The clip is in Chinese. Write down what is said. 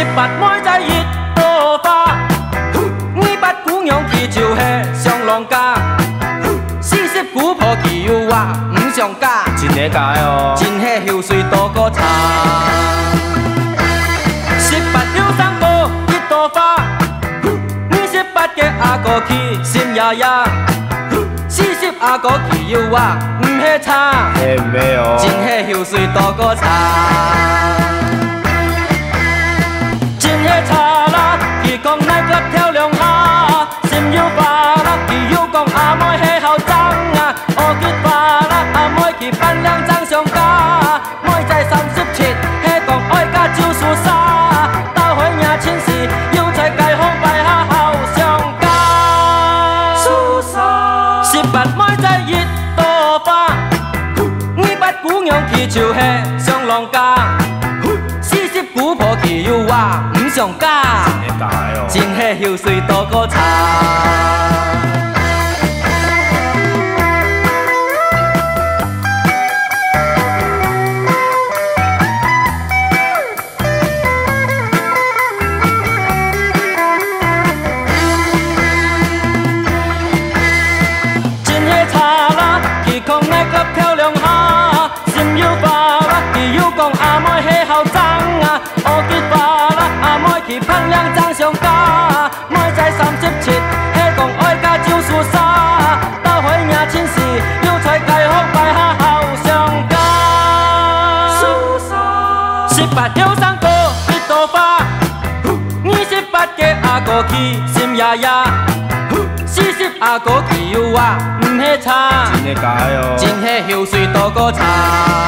18每在一朵花，28姑娘去就是上郎家，40姑婆去有我唔上嫁， 真个假的哦？ 真迄香水多过茶。18有3个一朵花，28个阿哥去心爷爷，40阿哥去有我唔迄茶， 没有， 真迄香水多过茶。真迄茶啦，去讲那个漂亮啊，心有花啦，佢有讲阿妹迄好脏啊，我结花啦，阿妹去扮靓长上架，妹在37，迄讲爱甲酒输沙，到回娘亲时，又在解放摆下好上架。输沙18妹在一朵花，28姑娘去就迄上郎家，40姑婆去有我唔上架， 真个假的哦？ 真迄香水多过茶。真迄茶啦，去讲那个漂亮哈，心有花啦，佢有讲阿妹迄好脏啊，我结花啦，阿妹去扮靓长上架，妹在37，迄讲爱甲酒输沙，到回娘亲时，又在解放摆下好上架。18有3个一朵花，28个阿哥去心爷爷，40阿哥去有我唔迄茶， 真个假的哦？ 真迄香水多过茶。